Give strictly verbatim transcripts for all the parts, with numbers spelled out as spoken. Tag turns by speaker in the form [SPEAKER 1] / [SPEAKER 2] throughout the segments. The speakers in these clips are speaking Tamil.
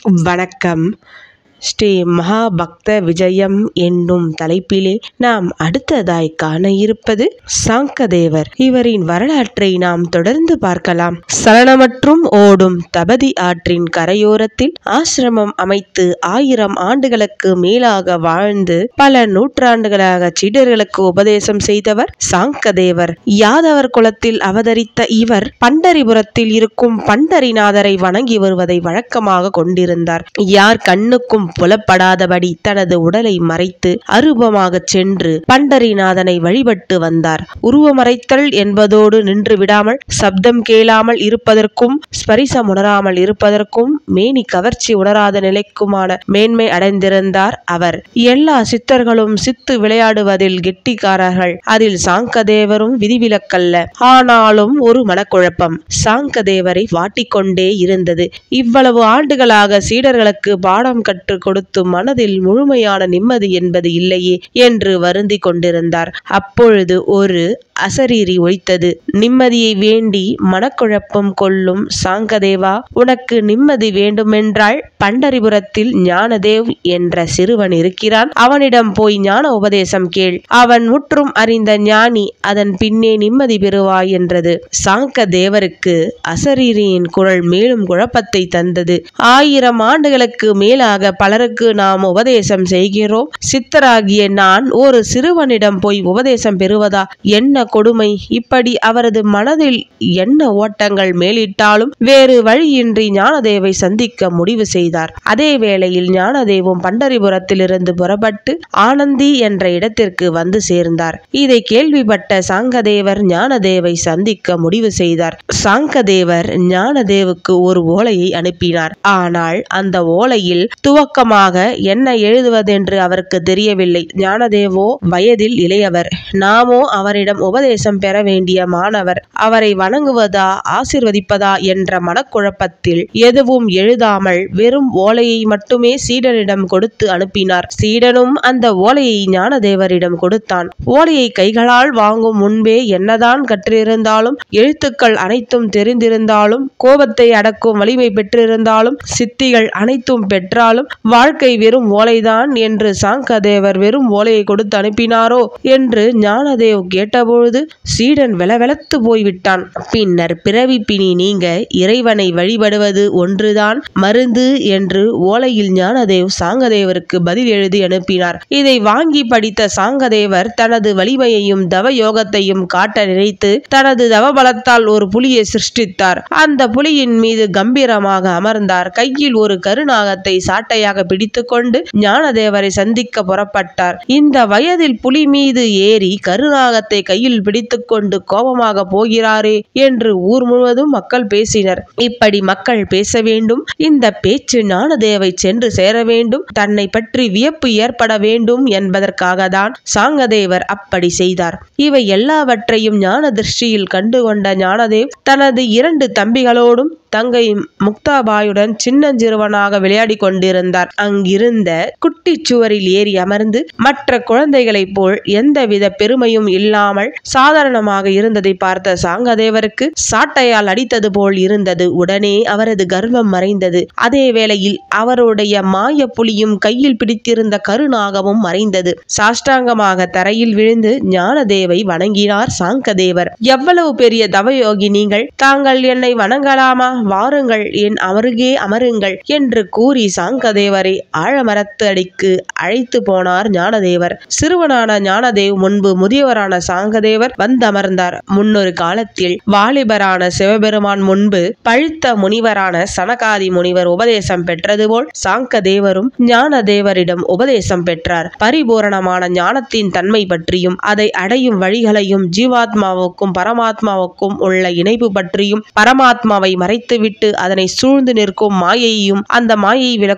[SPEAKER 1] வணக்கம். ஸ்ரீ மகாபக்த விஜயம் என்னும் தலைப்பிலே நாம் அடுத்ததாய் காண இருப்பது சாங்கதேவர். இவரின் வரலாற்றை நாம் தொடர்ந்து பார்க்கலாம். சலனமற்றும் ஓடும் தபதி ஆற்றின் கரையோரத்தில் ஆசிரமம் அமைத்து ஆயிரம் ஆண்டுகளுக்கு மேலாக வாழ்ந்து பல நூற்றாண்டுகளாக சீடர்களுக்கு உபதேசம் செய்தவர் சாங்கதேவர். யாதவர் குலத்தில் அவதரித்த இவர் பண்டரிபுரத்தில் இருக்கும் பண்டரிநாதரை வணங்கி வருவதை வழக்கமாக கொண்டிருந்தார். யார் கண்ணுக்கும் புலப்படாதபடி தனது உடலை மறைத்து அரூபமாக சென்று பண்டரிநாதனை வழிபட்டு வந்தார். உருவமறைத்தல் என்பதோடு நின்று விடாமல் சப்தம் கேளாமல் இருப்பதற்கும் ஸ்பரிசம் உணராமல் இருப்பதற்கும் மேனி கவர்ச்சி உணராத நிலைக்குமான மேன்மை அடைந்திருந்தார் அவர். எல்லா சித்தர்களும் சித்து விளையாடுவதில் கெட்டிக்காரர்கள். அதில் சாங்கதேவரும் விதிவிலக்கல்ல. ஆனாலும் ஒரு மனக்குழப்பம் சாங்கதேவரை வாட்டிக்கொண்டே இருந்தது. இவ்வளவு ஆண்டுகளாக சீடர்களுக்கு பாடம் கற்று கொடுத்து மனதில் முழுமையான நிம்மதி என்பது இல்லையே என்று வருந்தி கொண்டிருந்தார். அப்பொழுது ஒரு அசரீரி ஒலித்தது. நிம்மதியை வேண்டி மனக்குழப்பம் கொள்ளும் சாங்கதேவா, உனக்கு நிம்மதி வேண்டுமென்றால் பண்டரிபுரத்தில் ஞானதேவ் என்ற சிறுவன் இருக்கிறான். அவனிடம் போய் ஞான உபதேசம் கேள். அவன் முற்றும் அறிந்த ஞானி. அதன் பின்னே நிம்மதி பெறுவாய் என்றது. சாங்கதேவருக்கு அசரீரியின் குரல் மேலும் குழப்பத்தை தந்தது. ஆயிரம் ஆண்டுகளுக்கு மேலாக பலருக்கு நாம் உபதேசம் செய்கிறோம். சித்தராகிய நான் ஒரு சிறுவனிடம் போய் உபதேசம் பெறுவதா? என்ன கொடுமை! இப்படி அவரது மனதில் என்ன ஓட்டங்கள் மேலிட்டாலும் வேறு வழியின்றி ஞானதேவை சந்திக்க முடிவு செய்தார். அதே வேளையில் ஞானதேவும் பண்டரிபுரத்திலிருந்து புறப்பட்டு ஆனந்தி என்ற இடத்திற்கு வந்து சேர்ந்தார். இதை கேள்விப்பட்ட சாங்கதேவர் ஞானதேவை சந்திக்க முடிவு செய்தார். சாங்கதேவர் ஞானதேவுக்கு ஒரு ஓலையை அனுப்பினார். ஆனால் அந்த ஓலையில் துவக்கமாக என்ன எழுதுவதென்று அவருக்கு தெரியவில்லை. ஞானதேவோ வயதில் இளையவர். நாமோ அவரிடம் உபதேசம் பெற வேண்டிய மாணவர். அவரை வணங்குவதா ஆசிர்வதிப்பதா என்ற மனக்குழப்பத்தில் எதுவும் எழுதாமல் வெறும் ஓலையை மட்டுமே சீடனிடம் கொடுத்து அனுப்பினார். சீடனும் அந்த ஓலையை ஞானதேவரிடம் கொடுத்தான். ஓலையை கைகளால் வாங்கும் முன்பே என்னதான் கற்றிருந்தாலும், எழுத்துக்கள் அனைத்தும் தெரிந்திருந்தாலும், கோபத்தை அடக்கும் வலிமை பெற்றிருந்தாலும், சித்திகள் அனைத்தும் பெற்றாலும் வாழ்க்கை வெறும் ஓலைதான் என்று சாங்கதேவர் வெறும் ஓலையை கொடுத்து அனுப்பினாரோ என்று ஞானதேவ் கேட்டபொழுது சீடன் வெலவெலத்து போய்விட்டான். பின்னர் பிறவி பிணி நீங்க இறைவனை வழிபடுவது ஒன்றுதான் மருந்து என்று ஓலையில் ஞானதேவ் சாங்கதேவருக்கு பதில் எழுதி அனுப்பினார். இதை வாங்கி படித்த சாங்கதேவர் தனது வலிமையையும் தவ யோகத்தையும் காட்ட நினைத்து தனது தவபலத்தால் ஒரு புலியை சிருஷ்டித்தார். அந்த புலியின் மீது கம்பீரமாக அமர்ந்தார். கையில் ஒரு கருநாகத்தை சாட்டையாக பிடித்து கொண்டு ஞானதேவரை சந்திக்க புறப்பட்டார். இந்த வயதில் புலி மீது ஏறி கருநாகத்தை கையில் பிடித்துக் கொண்டு கோபமாக போகிறாரே என்று ஊர் முழுவதும் மக்கள் பேசினர். இப்படி மக்கள் பேச வேண்டும், இந்த பேச்சு ஞானதேவை சென்று சேர வேண்டும், தன்னை பற்றி வியப்பு ஏற்பட வேண்டும் என்பதற்காக தான் சாங்கதேவர் அப்படி செய்தார். இவை எல்லாவற்றையும் ஞான திருஷ்டியில் கண்டுகொண்ட ஞானதேவ் தனது இரண்டு தம்பிகளோடும் தங்கை முக்தாபாயுடன் சின்னஞ்சிறுவனாக விளையாடி கொண்டிருந்தார். அங்கிருந்த குட்டி சுவரில் ஏறி அமர்ந்து மற்ற குழந்தைகளைப் போல் எந்தவித பெருமையும் இல்லாமல் சாதாரணமாக இருந்ததை பார்த்த சாங்கதேவருக்கு சாட்டையால் அடித்தது போல் இருந்தது. உடனே அவரது கர்வம் மறைந்தது. அதே வேளையில் அவருடைய மாய புலியும் கையில் பிடித்திருந்த கருநாகமும் மறைந்தது. சாஷ்டாங்கமாக தரையில் விழுந்து ஞானதேவை வணங்கினார் சாங்கதேவர். எவ்வளவு பெரிய தவயோகி நீங்கள்! தாங்கள் என்னை வணங்கலாமா? வாருங்கள், என் அமருகே அமருங்கள் என்று கூறி சாங்கதேவரை ஆழமரத்து அடிக்கு அழைத்து போனார் ஞானதேவர். சிறுவனான ஞானதேவ் முன்பு முதியவரான சாங்கதேவர் வந்தமர்ந்தார். முன்னொரு காலத்தில் வாலிபரான சிவபெருமான் முன்பு பழுத்த முனிவரான சனகாதி முனிவர் உபதேசம் பெற்றது போல் சாங்கதேவரும் ஞானதேவரிடம் உபதேசம் பெற்றார். பரிபூரணமான ஞானத்தின் தன்மை பற்றியும் அதை அடையும் வழிகளையும் ஜீவாத்மாவுக்கும் பரமாத்மாவுக்கும் உள்ள இணைப்பு பற்றியும் பரமாத்மாவை மறைத்து விட்டு அதனை சூழ்ந்து நிற்கும் மாயையும் அந்த மாயை விளக்கும் முறை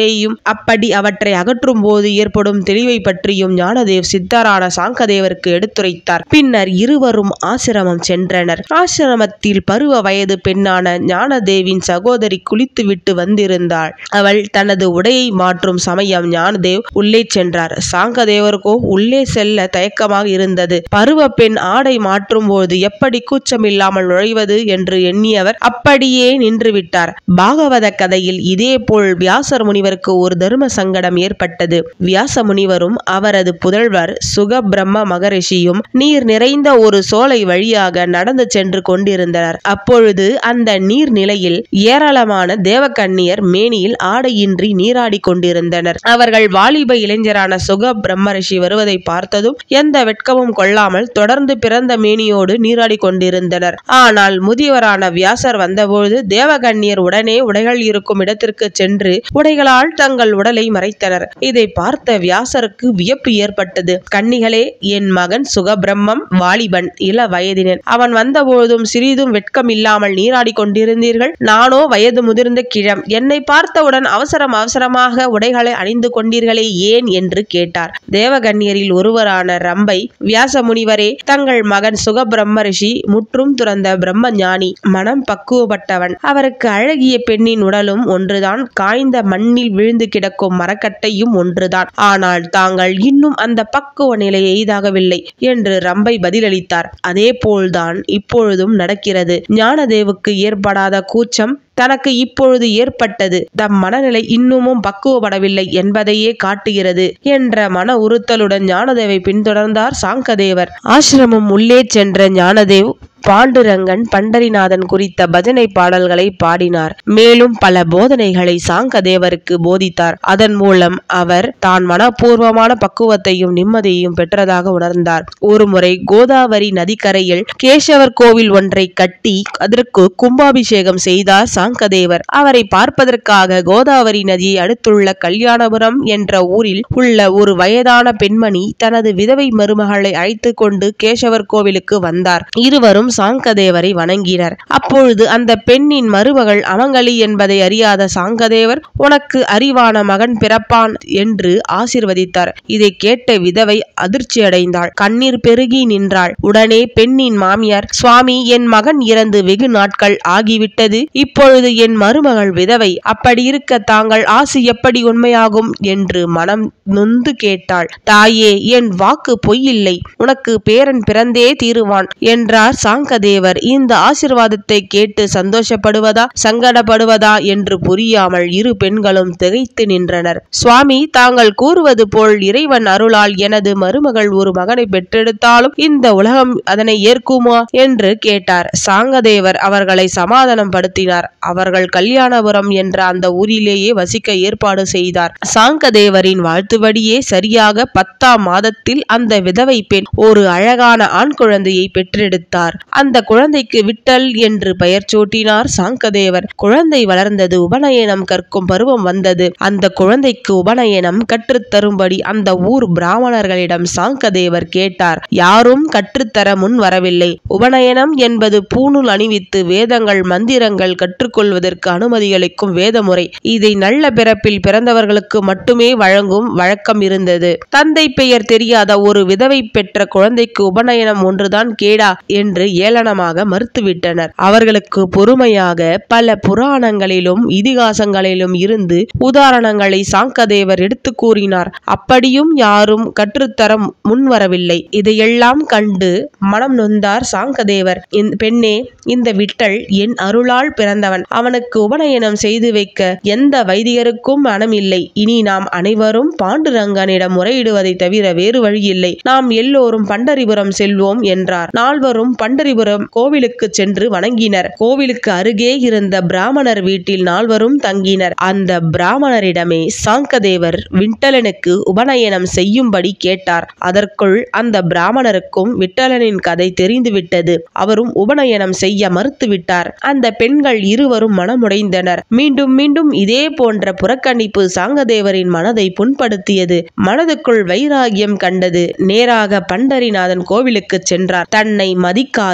[SPEAKER 1] மாயையும் அப்படி அவற்றை அகற்றும் போது ஏற்படும் தெளிவை பற்றியும் ஞானதேவ் சித்தரான சாங்கதேவருக்கு எடுத்துரைத்தார். பின்னர் இருவரும் ஆசிரமம் சென்றனர். ஆசிரமத்தில் பருவ வயது பெண்ணான ஞானதேவின் சகோதரி குளித்துவிட்டு வந்திருந்தாள். அவள் தனது உடையை மாற்றும் சமயம் ஞானதேவ் உள்ளே சென்றார். சாங்கதேவருக்கோ உள்ளே செல்ல தயக்கமாக இருந்தது. பருவ பெண் ஆடை மாற்றும் போது எப்படி கூச்சமில்லாமல் நுழைவது என்று எண்ணியவர் அப்படியே நின்றுவிட்டார். பாகவத கதையில் இதே போல் வியாசர் முனிவருக்கு ஒரு தர்ம சங்கடம் ஏற்பட்டது. வியாச முனிவரும் அவரது புதல்வர் சுக பிரம்ம மகரிஷியும் நீர் நிறைந்த ஒரு சோலை வழியாக நடந்து சென்று கொண்டிருந்தனர். அப்பொழுது அந்த நீர் நிலையில் ஏராளமான தேவகன்னியர் மேனியில் ஆடையின்றி நீராடி கொண்டிருந்தனர். அவர்கள் வாலிப இளைஞரான சுக பிரம்மரிஷி வருவதை பார்த்ததும் எந்த வெட்கமும் கொள்ளாமல் தொடர்ந்து பிறந்த மேனியோடு நீராடி கொண்டிருந்தனர். ஆனால் முதியவரான வியாசர் வந்தபோது தேவகன்னியர் உடனே உடைகள் இருக்கும் இடத்திற்கு சென்று உடைகளால் தங்கள் உடலை மறைத்தனர். இதை பார்த்த வியாசருக்கு வியப்பு ஏற்பட்டது. கன்னிகளே, என் மகன் சுகபிரம்மம் வாலிபன், இள வயதினன். அவன் வந்தபோதும் சிறிதும் வெட்கம் இல்லாமல் நீராடி கொண்டிருந்தீர்கள். நானோ வயது முதிர்ந்த கிழம். என்னை பார்த்தவுடன் அவசரம் அவசரமாக உடைகளை அணிந்து கொண்டீர்களே, ஏன் என்று கேட்டார். தேவகன்னியரில் ஒருவரான ரம்பை, வியாச முனிவரே, தங்கள் மகன் சுகபிரம்ம ரிஷி முற்றும் துறந்த பிரம்ம ஞானி, மனம் பக்குவப்பட்டவன். அவருக்கு அழகிய பெண்ணின் உடலும் ஒன்றுதான், காய்ந்த மண்ணில் விழுந்து கிடக்கும் மரக்கட்டையும் ஒன்றுதான். ஆனால் தாங்கள் இன்னும் அந்த பக்குவ நிலையை எய்தாகவில்லை என்று ரம்பை பதிலளித்தார். அதே போல்தான் இப்பொழுதும் நடக்கிறது. ஞானதேவுக்கு ஏற்படாத கூச்சம் தனக்கு இப்பொழுது ஏற்பட்டது. தம் மனநிலை இன்னமும் பக்குவப்படவில்லை என்பதையே காட்டுகிறது என்ற மன உறுத்தலுடன் ஞானதேவை பின்தொடர்ந்தார் சாங்கதேவர். ஆசிரமம் உள்ளே சென்ற ஞானதேவ் பாண்டுரங்கன் பண்டரிநாதன் குறித்த பஜனை பாடல்களை பாடினார். மேலும் பல போதனைகளை சாங்கதேவருக்கு போதித்தார். அதன் மூலம் அவர் தான் மனப்பூர்வமான பக்குவத்தையும் நிம்மதியையும் பெற்றதாக உணர்ந்தார். ஒருமுறை கோதாவரி நதிக்கரையில் கேசவர் கோவில் ஒன்றை கட்டி அதற்கு கும்பாபிஷேகம் செய்தார் சாங்கதேவர். அவரை பார்ப்பதற்காக கோதாவரி நதியை அடுத்துள்ள கல்யாணபுரம் என்ற ஊரில் உள்ள ஒரு வயதான பெண்மணி தனது விதவை மருமகளை அழைத்து கொண்டு கேசவர் கோவிலுக்கு வந்தார். இருவரும் சாங்கதேவரை வணங்கினர். அப்பொழுது அந்த பெண்ணின் மருமகள் அமங்கலி என்பதை அறியாத சாங்கதேவர், உனக்கு அறிவான மகன் பிறப்பான் என்று ஆசிர்வதித்தார். இதை கேட்ட விதவை அதிர்ச்சி அடைந்தாள். கண்ணீர் பெருகி நின்றாள். உடனே பெண்ணின் மாமியார், சுவாமி, என் மகன் இறந்து வெகு நாட்கள் ஆகிவிட்டது. இப்பொழுது என் மருமகள் விதவை. அப்படி இருக்க தாங்கள் ஆசி எப்படி உண்மையாகும் என்று மனம் நொந்து கேட்டாள். தாயே, என் வாக்கு பொய்யில்லை. உனக்கு பேரன் பிறந்தே தீருவான் என்றார் சாங்கதேவர். இந்த ஆசிர்வாதத்தை கேட்டு சந்தோஷப்படுவதா சங்கடப்படுவதா என்று புரியாமல் இரு பெண்களும் திகைத்து நின்றனர். சுவாமி, தாங்கள் கூறுவது போல் இறைவன் அருளால் எனது மருமகள் ஒரு மகனை பெற்றெடுத்தாலும் இந்த உலகம் அதனை ஏற்குமா என்று கேட்டார். சாங்கதேவர் அவர்களை சமாதானம் படுத்தினார். அவர்கள் கல்யாணபுரம் என்ற அந்த ஊரிலேயே வசிக்க ஏற்பாடு செய்தார். சாங்கதேவரின் வாழ்த்துபடியே சரியாக பத்தாம் மாதத்தில் அந்த விதவை பெண் ஒரு அழகான ஆண் குழந்தையை பெற்றெடுத்தார். அந்த குழந்தைக்கு விட்டல் என்று பெயர் சூட்டினார் சாங்கதேவர். குழந்தை வளர்ந்தது. உபநயனம் கற்கும் பருவம் வந்தது. அந்த குழந்தைக்கு உபநயனம் கற்றுத்தரும்படி அந்த ஊர் பிராமணர்களிடம் சாங்கதேவர் கேட்டார். யாரும் கற்றுத்தர முன் வரவில்லை. உபநயனம் என்பது பூணூல் அணிவித்து வேதங்கள் மந்திரங்கள் கற்றுக்கொள்வதற்கு அனுமதி அளிக்கும் வேதமுறை. இதை நல்ல பிறப்பில் பிறந்தவர்களுக்கு மட்டுமே வழங்கும் வழக்கம் இருந்தது. தந்தை பெயர் தெரியாத ஒரு விதவை பெற்ற குழந்தைக்கு உபநயனம் ஒன்றுதான் கேடா என்று ஏளனமாக மறுத்துவிட்டனர். அவர்களுக்கு பொறுமையாக பல புராணங்களிலும் இதிகாசங்களிலும் இருந்து உதாரணங்களை சாங்கதேவர் எடுத்து கூறினார். அப்படியும் யாரும் கற்றுத்தர முன்வரவில்லை. இதையெல்லாம் கண்டு மனம் நொந்தார் சாங்கதேவர். பெண்ணே, இந்த விட்டல் என் அருளால் பிறந்தவன். அவனுக்கு உபநயனம் செய்து வைக்க எந்த வைதிகருக்கும் மனம் இல்லை. இனி நாம் அனைவரும் பாண்டுரங்கனிடம் முறையிடுவதை தவிர வேறு வழியில்லை. நாம் எல்லோரும் பண்டரிபுரம் செல்வோம் என்றார். நால்வரும் பண்டரிபுரம் கோவிலுக்கு சென்று வணங்கினர். கோவிலுக்கு அருகே இருந்த பிராமணர் வீட்டில் நால்வரும் தங்கினர். அந்த பிராமணரிடமே சாங்கதேவர் விட்டலனுக்கு உபநயனம் செய்யும்படி கேட்டார். அதற்குள் அந்த பிராமணருக்கும் விட்டலனின் கதை தெரிந்துவிட்டது. அவரும் உபநயனம் செய்ய மறுத்துவிட்டார். அந்த பெண்கள் இருவரும் மனமுடைந்தனர். மீண்டும் மீண்டும் இதே போன்ற புறக்கணிப்பு சாங்கதேவரின் மனதை புண்படுத்தியது. மனதுக்குள் வைராகியம் கண்டது. நேராக பண்டரிநாதன் கோவிலுக்கு சென்றார். தன்னை மதிக்காத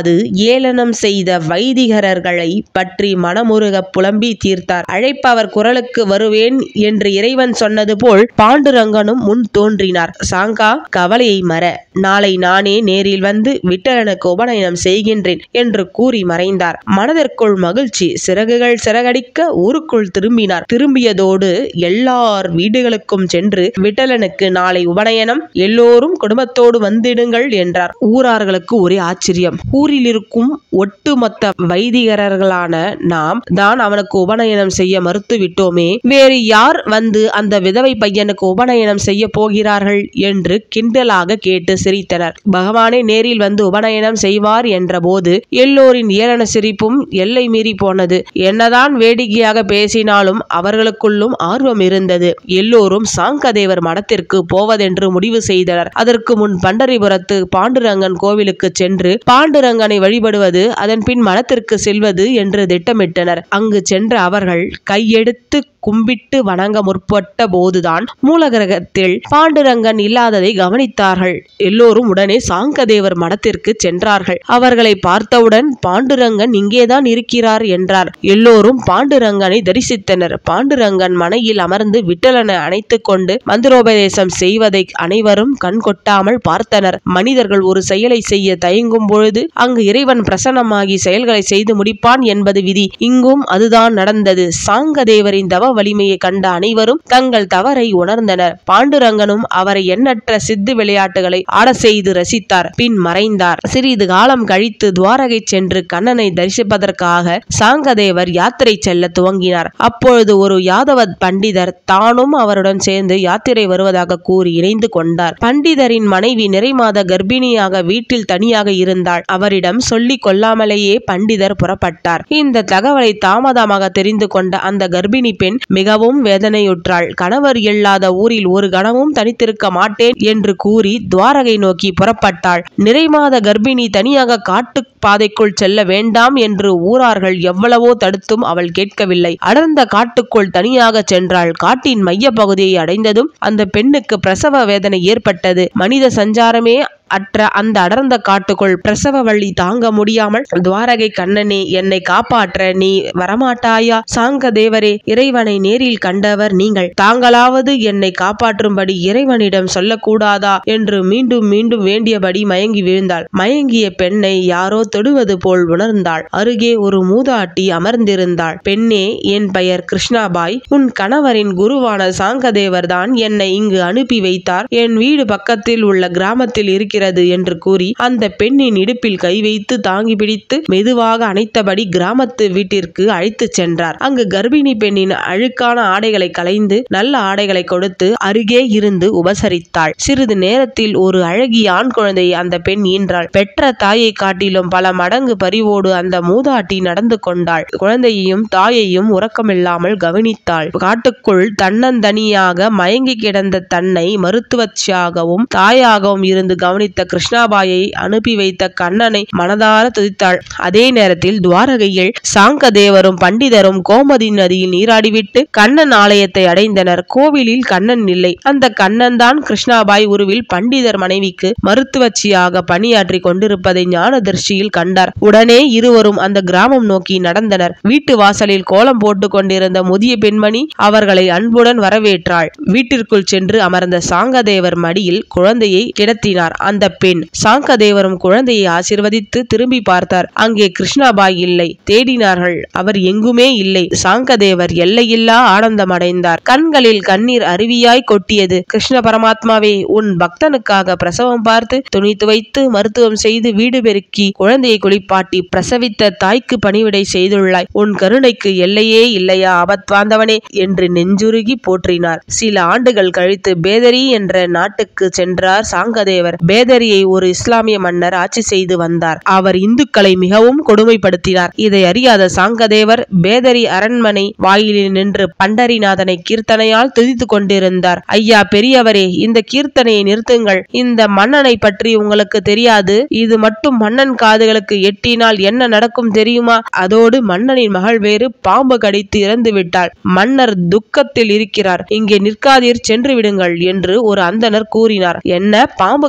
[SPEAKER 1] இல்லாது ஏளனம் செய்த வைதிகரர்களை பற்றி மனமுருக புலம்பி தீர்த்தார். அழைப்பவர் குரலுக்கு வருவேன் என்று இறைவன் சொன்னது போல் பாண்டுரங்கனும் முன் தோன்றினார். சாங்கா, கவலையை மற, நாளை நானே நேரில் வந்து விட்டலனுக்கு உபநயனம் செய்கின்றேன் என்று கூறி மறைந்தார். மனதிற்குள் மகிழ்ச்சி சிறகுகள் சிறகடிக்க ஊருக்குள் திரும்பினார். திரும்பியதோடு எல்லார் வீடுகளுக்கும் சென்று விட்டலனுக்கு நாளை உபநயனம், எல்லோரும் குடும்பத்தோடு வந்திடுங்கள் என்றார். ஊரார்களுக்கு ஒரே ஆச்சரியம். ஊரில் இருக்கும் ஒட்டுமொத்த வைதிகரர்களான நாம் தான் அவனுக்கு உபநயனம் செய்ய மறுத்து விட்டோமே, வேறு யார் வந்து அந்த விதவை பையனுக்கு உபநயனம் செய்ய போகிறார்கள் என்று கிண்டலாக கேட்டு சிரித்தனர். பகவானே நேரில் வந்து உபநயனம் செய்வார் என்ற போது எல்லோரின் ஏளன சிரிப்பும் எல்லை மீறி போனது. என்னதான் வேடிக்கையாக பேசினாலும் அவர்களுக்குள்ளும் ஆர்வம் இருந்தது. எல்லோரும் சாங்கதேவர் மடத்திற்கு போவதென்று முடிவு செய்தனர். அதற்கு முன் பண்டரிபுரத்து பாண்டுரங்கன் கோவிலுக்கு சென்று பாண்டுரங்கனை வழிபடுவது, அதன் பின் மடத்திற்கு செல்வது என்று திட்டமிட்டனர். அங்கு சென்ற அவர்கள் கையெடுத்து கும்பிட்டு வணங்க முற்பட்ட போதுதான் மூலகிரகத்தில் பாண்டுரங்கன் இல்லாததை கவனித்தார்கள். எல்லோரும் உடனே சாங்கதேவர் மடத்திற்கு சென்றார்கள். அவர்களை பார்த்தவுடன் பாண்டுரங்கன் இங்கேதான் இருக்கிறார் என்றார். எல்லோரும் பாண்டுரங்கனை தரிசித்தனர். பாண்டுரங்கன் மனையில் அமர்ந்து விட்டலனை அணைத்துக் கொண்டு மந்திரோபதேசம் செய்வதை அனைவரும் கண் கொட்டாமல் பார்த்தனர். மனிதர்கள் ஒரு செயலை செய்ய தயங்கும் பொழுது அங்கு இறைவன் பிரசன்னமாகி செயல்களை செய்து முடிப்பான் என்பது விதி. இங்கும் அதுதான் நடந்தது. சாங்கதேவரின் தவ வலிமையை கண்ட அனைவரும் தங்கள் தவறை உணர்ந்தனர். பாண்டுரங்கனும் அவரை எண்ணற்ற சித்து விளையாட்டுகளை ஆட செய்து ரசித்தார். பின் மறைந்தார். சிறிது காலம் கழித்து துவாரகை சென்று கண்ணனை தரிசிப்பதற்காக சாங்கதேவர் யாத்திரை செல்ல துவங்கினார். அப்பொழுது ஒரு யாதவ பண்டிதர் தானும் அவருடன் சேர்ந்து யாத்திரை வருவதாக கூறி இணைந்து கொண்டார். பண்டிதரின் மனைவி நிறைமாத கர்ப்பிணியாக வீட்டில் தனியாக இருந்தாள். அவரிடம் சொல்லிக் கொள்ளாமலேயே பண்டிதர் புறப்பட்டார். இந்த தகவலை தாமதமாக தெரிந்து கொண்ட அந்த கர்ப்பிணி பெண் மிகவும் வேதனையுற்றாள். கணவர் இல்லாத ஊரில் ஒரு கணமும் தனித்திருக்க மாட்டேன் என்று கூறி துவாரகை நோக்கி புறப்பட்டாள். நிறைமாத கர்ப்பிணி தனியாக காட்டு பாதைக்குள் செல்ல வேண்டாம் என்று ஊரார்கள் எவ்வளவோ தடுத்தும் அவள் கேட்கவில்லை. அடர்ந்த காட்டுக்குள் தனியாக சென்றாள். காட்டின் மைய பகுதியை அடைந்ததும் அந்த பெண்ணுக்கு பிரசவ வேதனை ஏற்பட்டது. மனித சஞ்சாரமே அற்ற அந்த அடர்ந்த காட்டுக்குள் பிரசவ வழி தாங்க முடியாமல், துவாரகை கண்ணனே, என்னை காப்பாற்ற நீ வரமாட்டாயா? சாங்கதேவரே, இறைவனை நேரில் கண்டவர் நீங்கள், தாங்களாவது என்னை காப்பாற்றும்படி இறைவனிடம் சொல்லக்கூடாதா என்று மீண்டும் மீண்டும் வேண்டியபடி மயங்கி வீழ்ந்தாள். மயங்கிய பெண்ணை யாரோ தொடுவது போல் உணர்ந்தாள். அருகே ஒரு மூதாட்டி அமர்ந்திருந்தாள். பெண்ணே, என் பெயர் கிருஷ்ணாபாய். உன் கணவரின் குருவான சாங்கதேவர் தான் என்னை இங்கு அனுப்பி வைத்தார். என் வீடு பக்கத்தில் உள்ள கிராமத்தில் இருக்கிற என்று கூறி அந்த பெண்ணின் இடுப்பில் கை வைத்து தாங்கி பிடித்து மெதுவாக அணைத்தபடி கிராமத்து வீட்டிற்கு அழைத்து சென்றார். அங்கு கர்ப்பிணி பெண்ணின் அழுக்கான ஆடைகளை களைந்து நல்ல ஆடைகளை கொடுத்து அருகே இருந்து உபசரித்தாள். சிறிது நேரத்தில் ஒரு அழகிய ஆண் குழந்தையை அந்த பெண் ஈன்றாள். பெற்ற தாயை காட்டிலும் பல மடங்கு பரிவோடு அந்த மூதாட்டி நடந்து கொண்டாள். குழந்தையையும் தாயையும் உறக்கமில்லாமல் கவனித்தாள். காட்டுக்குள் தன்னந்தனியாக மயங்கி கிடந்த தன்னை மருத்துவச்சியாகவும் தாயாகவும் இருந்து கவனித்த கிருஷ்ணாபாயை அனுப்பி வைத்த கண்ணனை மனதார துதித்தாள். அதே நேரத்தில் துவாரகையில் சாங்கதேவரும் பண்டிதரும் கோமதி நதியில் நீராடிவிட்டு கண்ணன் ஆலயத்தை அடைந்தனர். கோவிலில் கண்ணன் இல்லை. அந்த கண்ணன் தான் கிருஷ்ணாபாய் உருவில் பண்டிதர் மனைவிக்கு மருத்துவச்சியாக பணியாற்றி கொண்டிருப்பதை ஞான திருஷ்டியில் கண்டார். உடனே இருவரும் அந்த கிராமம் நோக்கி நடந்தனர். வீட்டு வாசலில் கோலம் போட்டுக் கொண்டிருந்த முதிய பெண்மணி அவர்களை அன்புடன் வரவேற்றாள். வீட்டிற்குள் சென்று அமர்ந்த சாங்கதேவர் மடியில் குழந்தையை கிடத்தினார். அந்த பெண் சாங்கதேவரும் குழந்தையை ஆசீர்வதித்து திரும்பி பார்த்தார். அங்கே கிருஷ்ணாபாய் இல்லை. தேடினார்கள். அவர் எங்குமே இல்லை. சாங்கதேவர் எல்லையில்லா ஆனந்தம் அடைந்தார். கண்களில் கண்ணீர் அருவியாய் கொட்டியது. கிருஷ்ண பரமாத்மாவே, உன் பக்தனுக்காக பிரசவம் பார்த்து துணி துவைத்து மருத்துவம் செய்து வீடு பெருக்கி குழந்தையை குளிப்பாட்டி பிரசவித்த தாய்க்கு பணிவிடை செய்துள்ளாய். உன் கருணைக்கு எல்லையே இல்லையா ஆபத்வாந்தவனே என்று நெஞ்சுருகி போற்றினார். சில ஆண்டுகள் கழித்து பேதரி என்ற நாட்டுக்கு சென்றார் சாங்கதேவர். பேதரியை ஒரு இஸ்லாமிய மன்னர் ஆட்சி செய்து வந்தார். அவர் இந்துக்களை மிகவும் கொடுமைப்படுத்தினார். இதை அறியாத சாங்கதேவர் பேதரி அரண்மனை வாயிலில் நின்று பண்டரிநாதனை கீர்த்தனையால் துதித்துக் கொண்டிருந்தார். ஐயா பெரியவரே, இந்த கீர்த்தனையை நிறுத்துங்கள். இந்த மன்னனை பற்றி உங்களுக்கு தெரியாது. இது மட்டும் மன்னன் காதுகளுக்கு எட்டினால் என்ன நடக்கும் தெரியுமா? அதோடு மன்னனின் மகள் வேறு பாம்பு கடித்து இறந்து விட்டாள். மன்னர் துக்கத்தில் இருக்கிறார். இங்கே நிற்காதீர், சென்று விடுங்கள் என்று ஒரு அந்தனர் கூறினார். என்ன, பாம்பு கடித்து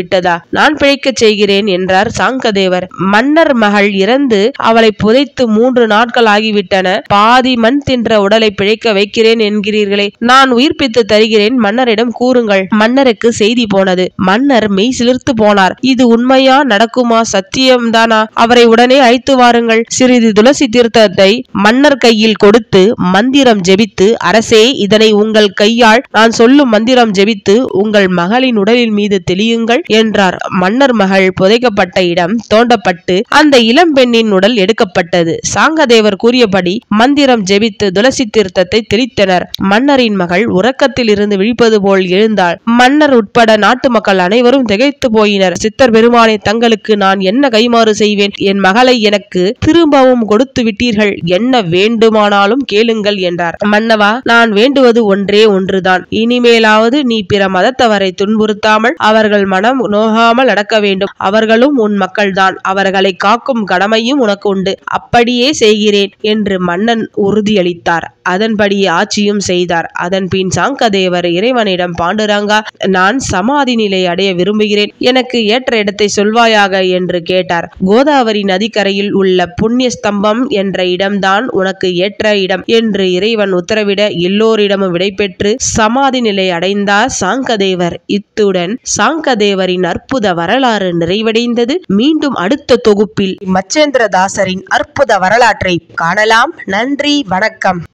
[SPEAKER 1] விட்டதா? நான் பிழைக்கச் செய்கிறேன் என்றார் சாங்கதேவர். மன்னர் மகள் இறந்து அவளை புதைத்து மூன்று நாட்கள் ஆகிவிட்டன. பாதி மண் தின்ற உடலை பிழைக்க வைக்கிறேன் என்கிறீர்களே, நான் உயிர்ப்பித்து தருகிறேன், மன்னரிடம் கூறுங்கள். மன்னருக்கு செய்தி போனது. மன்னர் மெய் சிலிர்த்து போனார். இது உண்மையா, நடக்குமா, சத்தியம்தானா? அவரை உடனே அழைத்து வாருங்கள். சிறிது துளசி தீர்த்தத்தை மன்னர் கையில் கொடுத்து மந்திரம் ஜெபித்து, அரசே, இதனை உங்கள் கையால் நான் சொல்லும் மந்திரம் ஜெபித்து உங்கள் மகளின் உடலின் மீது தெளியுங்கள் என்றார். மன்னர் மகள் புதைக்கப்பட்ட இடம் தோண்டப்பட்டு அந்த இளம் பெண்ணின் உடல் எடுக்கப்பட்டது. சாங்கதேவர் கூறியபடி மந்திரம் ஜெபித்து துளசி தீர்த்தத்தை தெளித்தனர். மன்னரின் மகள் உறக்கத்தில் இருந்து விழிப்பது போல் எழுந்தாள். மன்னர் உட்பட நாட்டு மக்கள் அனைவரும் திகைத்து போயினர். சித்தர் பெருமானை, தங்களுக்கு நான் என்ன கைமாறு செய்வேன்? என் மகளை எனக்கு திரும்பவும் கொடுத்து விட்டீர்கள். என்ன வேண்டுமானாலும் கேளுங்கள் என்றார். மன்னவா, நான் வேண்டுவது ஒன்றே ஒன்றுதான். இனிமேலாவது நீ பிற மதத்தவரை துன்புறுத்தாமல் அவர்கள் மனம் நோகாமல் நடக்க வேண்டும். அவர்களும் உன் மக்கள்தான். அவர்களை காக்கும் கடமையும் உனக்கு உண்டு. அப்படியே செய்கிறேன் என்று மன்னன் உறுதியளித்தார். அதன்படி ஆட்சியும் செய்தார். அதன் பின் சாங்கதேவர் இறைவனிடம், பாண்டுரங்கா, நான் சமாதி நிலை அடைய விரும்புகிறேன். எனக்கு ஏற்ற இடத்தை சொல்வாயாக என்று கேட்டார். கோதாவரி நதிக்கரையில் உள்ள புண்ணிய ஸ்தம்பம் என்ற இடம்தான் உனக்கு ஏற்ற இடம் என்று இறைவன் உத்தரவிட எல்லோரிடமும் விடைபெற்று சமாதி நிலை அடைந்தார் சாங்கதேவர். இத்துடன் சாங்கதேவரின் அற்புத வரலாறு நிறைவடைந்தது. மீண்டும் அடுத்த தொகுப்பில் மச்சேந்திரதாசரின் அற்புத வரலாற்றை காணலாம். நன்றி, வணக்கம்.